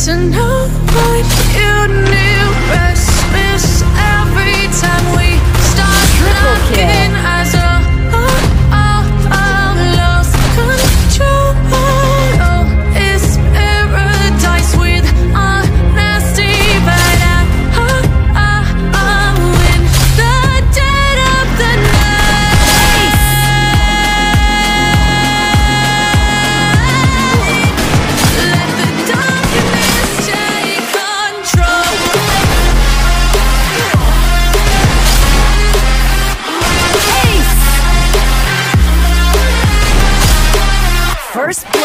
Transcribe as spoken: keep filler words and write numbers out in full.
to know what you knew. Restless every time we start knocking as a oh, oh, oh, lost control. Oh, it's paradise with honesty, but I, oh, oh, oh, in the dead of the night, let the darkness take control. First